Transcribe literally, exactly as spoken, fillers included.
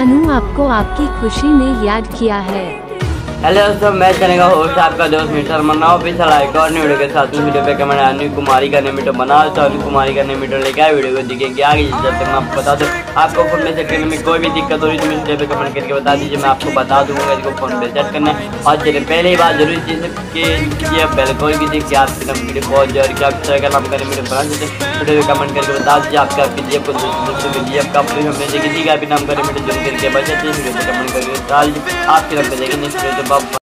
जानू आपको आपकी खुशी ने याद किया है। हेलो दोस्तों, मैं चैनल का होस्ट आपका दोस्त मिस्टर मनाओ भी लाइक और वीडियो के साथ में वीडियो पे कमेंट अनु कुमारी का मीटर बना तो अनु कुमारी का मीटर लेके आए वीडियो को दिखेगी आगे। जब तक मैं आपको बता दूँ आपको फोन में सेट करने में कोई भी दिक्कत हो रही तो वीडियो पे कमेंट करके बता दीजिए, मैं आपको बता दूंगा इसको फोन पे सेट करना है। और चलिए पहले ही बात जरूरी चीज़ कि बिल्कुल की थी कि आपकी वीडियो बहुत जरूर क्या तरह का नाम करें वीडियो बना सकते वीडियो पे कमेंट करके बता दीजिए आपका जी आपको दोस्तों जी आपका हमने किसी का भी नाम करें वीडियो जरूर करके बचा वीडियो पे कमेंट करके बता दीजिए आपके नाम पे देखेंगे।